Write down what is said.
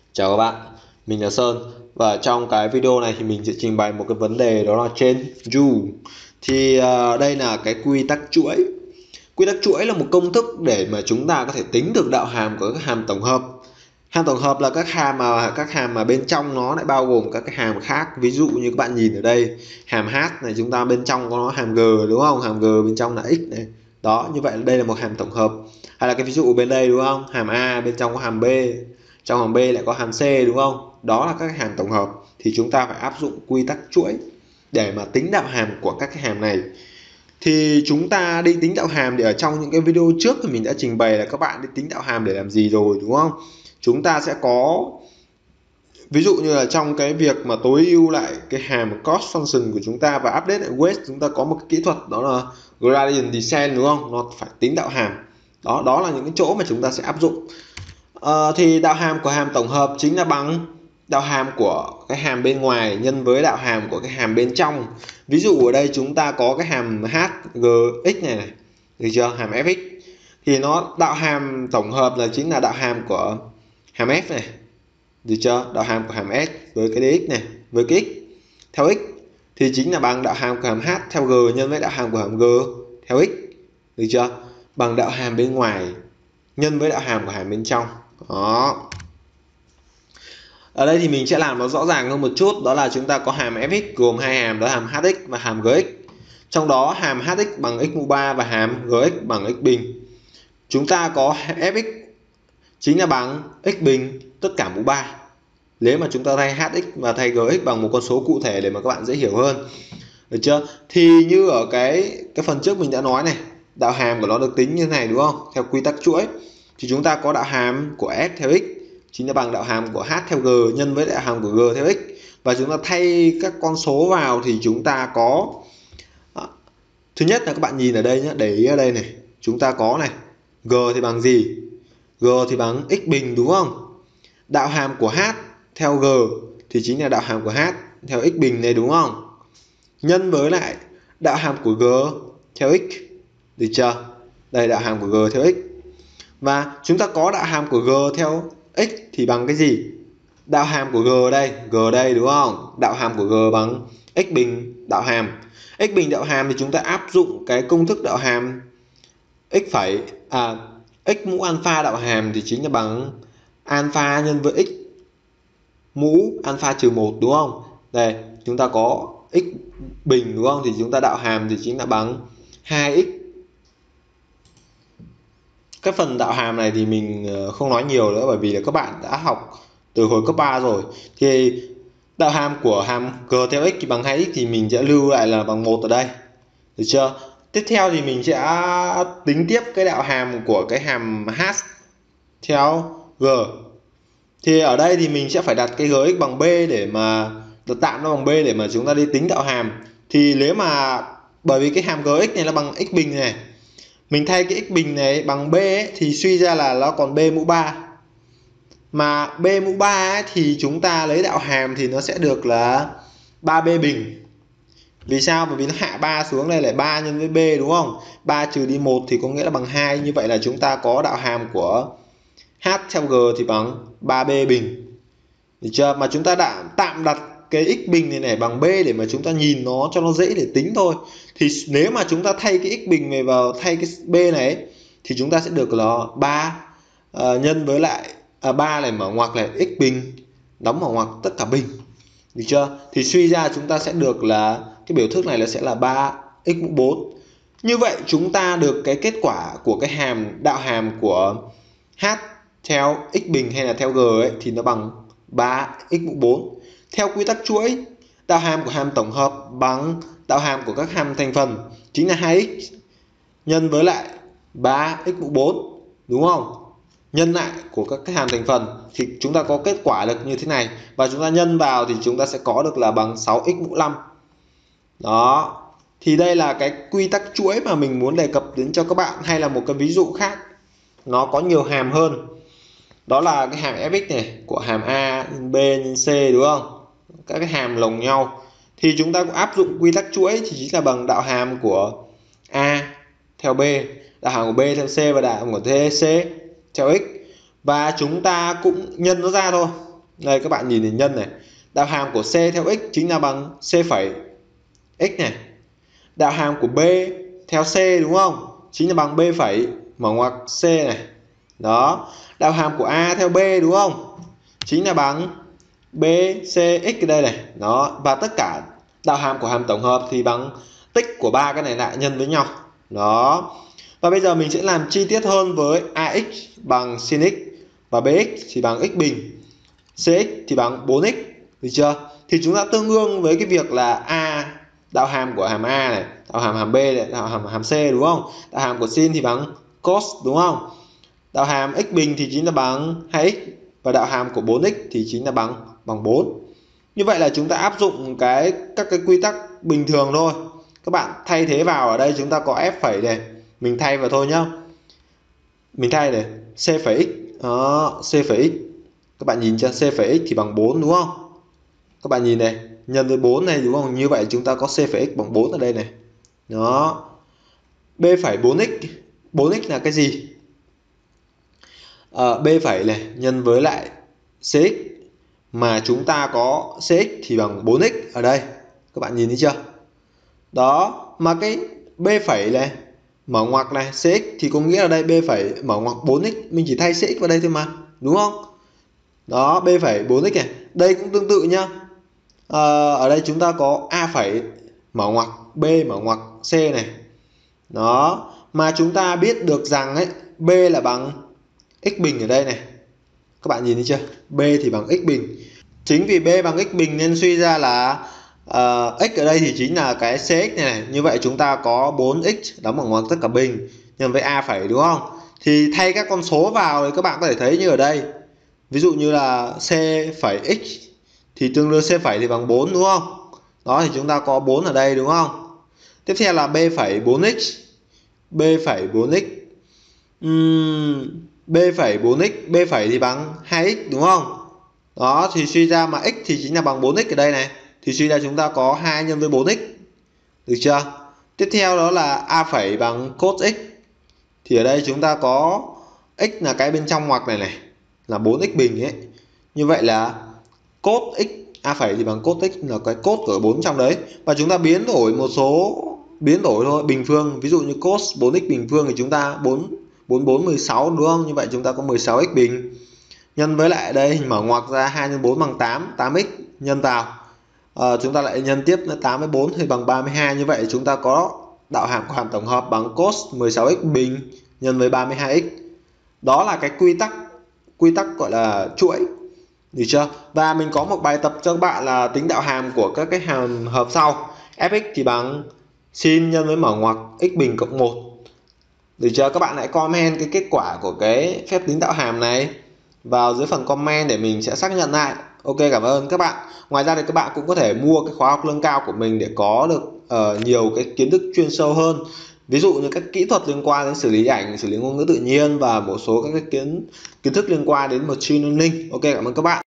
Chào các bạn, mình là Sơn và trong cái video này thì mình sẽ trình bày một cái vấn đề đó là trên U. Thì đây là cái quy tắc chuỗi. Quy tắc chuỗi là một công thức để mà chúng ta có thể tính được đạo hàm của các hàm tổng hợp. Hàm tổng hợp là các hàm mà bên trong nó lại bao gồm các cái hàm khác. Ví dụ như các bạn nhìn ở đây, hàm h này chúng ta bên trong có nó hàm g đúng không? Hàm g bên trong là x này. Đó, như vậy đây là một hàm tổng hợp. Hay là cái ví dụ bên đây đúng không? Hàm a bên trong có hàm b, trong hàm b lại có hàm c đúng không? Đó là các hàm tổng hợp, thì chúng ta phải áp dụng quy tắc chuỗi để mà tính đạo hàm của các cái hàm này. Thì chúng ta đi tính đạo hàm thì ở trong những cái video trước thì mình đã trình bày là các bạn đi tính đạo hàm để làm gì rồi đúng không? Chúng ta sẽ có ví dụ như là trong cái việc mà tối ưu lại cái hàm cost function của chúng ta và update lại weight, chúng ta có một cái kỹ thuật đó là gradient descent đúng không? Nó phải tính đạo hàm. Đó là những cái chỗ mà chúng ta sẽ áp dụng. Thì đạo hàm của hàm tổng hợp chính là bằng đạo hàm của cái hàm bên ngoài nhân với đạo hàm của cái hàm bên trong. Ví dụ ở đây chúng ta có cái hàm h g x này, được chưa? Hàm fx thì nó đạo hàm tổng hợp là chính là đạo hàm của hàm f này, được chưa? Đạo hàm của hàm s với cái dx này với cái x theo x thì chính là bằng đạo hàm của hàm h theo g nhân với đạo hàm của hàm g theo x, được chưa? Bằng đạo hàm bên ngoài nhân với đạo hàm của hàm bên trong. Đó. Ở đây thì mình sẽ làm nó rõ ràng hơn một chút, đó là chúng ta có hàm fx gồm hai hàm, đó là hàm hx và hàm gx. Trong đó hàm hx bằng x mũ 3 và hàm gx bằng x bình. Chúng ta có fx chính là bằng x bình tất cả mũ 3. Nếu mà chúng ta thay hx và thay gx bằng một con số cụ thể để mà các bạn dễ hiểu hơn. Được chưa? Thì như ở cái phần trước mình đã nói này, đạo hàm của nó được tính như thế này đúng không? Theo quy tắc chuỗi thì chúng ta có đạo hàm của f theo x chính là bằng đạo hàm của h theo g nhân với đạo hàm của g theo x, và chúng ta thay các con số vào thì chúng ta có thứ nhất là các bạn nhìn ở đây nhé, để ý ở đây này, chúng ta có này g thì bằng gì? G thì bằng x bình đúng không? Đạo hàm của h theo g thì chính là đạo hàm của h theo x bình này đúng không? Nhân với lại đạo hàm của g theo x, được chưa? Đây đạo hàm của g theo x. Và chúng ta có đạo hàm của g theo x thì bằng cái gì? Đạo hàm của g đây đúng không? Đạo hàm của g bằng x bình đạo hàm. X bình đạo hàm thì chúng ta áp dụng cái công thức đạo hàm x mũ alpha đạo hàm thì chính là bằng alpha nhân với x mũ alpha trừ 1 đúng không? Đây, chúng ta có x bình đúng không? Thì chúng ta đạo hàm thì chính là bằng 2x. Cái phần đạo hàm này thì mình không nói nhiều nữa bởi vì là các bạn đã học từ hồi cấp 3 rồi. Thì đạo hàm của hàm g theo x thì bằng 2x thì mình sẽ lưu lại là bằng 1 ở đây. Được chưa? Tiếp theo thì mình sẽ tính tiếp cái đạo hàm của cái hàm h theo g. Thì ở đây thì mình sẽ phải đặt cái gx bằng b để mà tạm nó bằng b để mà chúng ta đi tính đạo hàm. Thì nếu mà bởi vì cái hàm gx này là bằng x bình này, mình thay cái x bình này bằng b ấy, thì suy ra là nó còn b mũ 3. Mà b mũ 3 ấy, thì chúng ta lấy đạo hàm thì nó sẽ được là 3b bình. Vì sao? Bởi vì nó hạ 3 xuống đây là 3 nhân với b đúng không? 3 trừ đi 1 thì có nghĩa là bằng 2. Như vậy là chúng ta có đạo hàm của h theo g thì bằng 3b bình. Được chưa? Mà chúng ta đã tạm đặt cái x bình này bằng b để mà chúng ta nhìn nó cho nó dễ để tính thôi. Thì nếu mà chúng ta thay cái x bình này vào thay cái b này thì chúng ta sẽ được là 3 nhân với lại 3 này mở ngoặc này x bình đóng mở ngoặc tất cả bình. Được chưa? Thì suy ra chúng ta sẽ được là cái biểu thức này là sẽ là 3x mũ 4. Như vậy chúng ta được cái kết quả của cái đạo hàm của h theo x bình hay là theo g ấy thì nó bằng 3x mũ 4. Theo quy tắc chuỗi, đạo hàm của hàm tổng hợp bằng đạo hàm của các hàm thành phần chính là 2x nhân với lại 3x mũ 4 đúng không? Nhân lại của các cái hàm thành phần thì chúng ta có kết quả được như thế này, và chúng ta nhân vào thì chúng ta sẽ có được là bằng 6x mũ 5. Đó. Thì đây là cái quy tắc chuỗi mà mình muốn đề cập đến cho các bạn, hay là một cái ví dụ khác nó có nhiều hàm hơn. Đó là cái hàm fx này của hàm a nhân b nhân c đúng không? Các cái hàm lồng nhau thì chúng ta cũng áp dụng quy tắc chuỗi thì chính là bằng đạo hàm của a theo b, đạo hàm của b theo c và đạo hàm của c theo x, và chúng ta cũng nhân nó ra thôi. Đây các bạn nhìn hình nhân này. Đạo hàm của C theo x chính là bằng C phẩy x này. Đạo hàm của B theo C đúng không? Chính là bằng B phẩy mở ngoặc C này. Đó. Đạo hàm của A theo B đúng không? Chính là bằng B C x ở đây này. Đó. Và tất cả đạo hàm của hàm tổng hợp thì bằng tích của ba cái này lại nhân với nhau. Đó. Và bây giờ mình sẽ làm chi tiết hơn với AX bằng sin x và BX thì bằng x bình, CX thì bằng 4x, được chưa? Thì chúng ta tương đương với cái việc là A, đạo hàm của hàm A này, đạo hàm B này, đạo hàm C đúng không? Đạo hàm của sin thì bằng cos đúng không? Đạo hàm x bình thì chính là bằng 2x và đạo hàm của 4x thì chính là bằng 4. Như vậy là chúng ta áp dụng các cái quy tắc bình thường thôi. Các bạn thay thế vào, ở đây chúng ta có f phẩy này, mình thay vào thôi nhá. Mình thay này, c phẩy x, đó, c phẩy x. Các bạn nhìn chưa, c phẩy x thì bằng 4 đúng không? Các bạn nhìn này, nhân với 4 này đúng không? Như vậy chúng ta có c phẩy x bằng 4 ở đây này. Đó. B phẩy 4x. 4x là cái gì? B phẩy này nhân với lại cx, mà chúng ta có cx thì bằng 4x ở đây. Các bạn nhìn thấy chưa? Đó, mà cái b phẩy này mở ngoặc này cx thì có nghĩa là đây b phẩy mở ngoặc 4x, mình chỉ thay cx vào đây thôi mà, đúng không? Đó, b phẩy 4x này. Đây cũng tương tự nhá. Ở đây chúng ta có a phẩy mở ngoặc b mở ngoặc c này. Đó, mà chúng ta biết được rằng ấy, b là bằng x bình ở đây này. Các bạn nhìn thấy chưa? B thì bằng x bình. Chính vì B bằng x bình nên suy ra là x ở đây thì chính là cái cx này. Như vậy chúng ta có 4x đóng bằng ngoặc tất cả bình nhân với a phẩy đúng không? Thì thay các con số vào thì các bạn có thể thấy như ở đây. Ví dụ như là c phẩy x thì tương đương c phẩy thì bằng 4 đúng không? Đó thì chúng ta có 4 ở đây đúng không? Tiếp theo là b phẩy 4x. B phẩy 4x. B phẩy 4x, B phẩy thì bằng 2x đúng không? Đó thì suy ra mà x thì chính là bằng 4x ở đây này. Thì suy ra chúng ta có 2 nhân với 4x. Được chưa? Tiếp theo đó là a phẩy bằng cos x. Thì ở đây chúng ta có x là cái bên trong ngoặc này này, là 4x bình ấy. Như vậy là cos x a phẩy thì bằng cos x là cái cos của 4 trong đấy. Và chúng ta biến đổi một số biến đổi thôi, bình phương. Ví dụ như cos 4x bình phương thì chúng ta 4 16 đúng không? Như vậy chúng ta có 16x bình. Nhân với lại đây hình mở ngoặc ra 2 x 4 bằng 8, 8x nhân vào. Chúng ta lại nhân tiếp 8 với 4 thì bằng 32. Như vậy chúng ta có đạo hàm của hàm tổng hợp bằng cos 16x bình nhân với 32x. Đó là cái quy tắc gọi là chuỗi. Được chưa? Và mình có một bài tập cho các bạn là tính đạo hàm của các cái hàm hợp sau. Fx thì bằng sin nhân với mở ngoặc x bình cộng 1. Được chưa? Các bạn hãy comment cái kết quả của cái phép tính đạo hàm này vào dưới phần comment để mình sẽ xác nhận lại. Ok, cảm ơn các bạn. Ngoài ra thì các bạn cũng có thể mua cái khóa học nâng cao của mình để có được nhiều cái kiến thức chuyên sâu hơn. Ví dụ như các kỹ thuật liên quan đến xử lý ảnh, xử lý ngôn ngữ tự nhiên và một số các cái kiến thức liên quan đến machine learning. Ok, cảm ơn các bạn.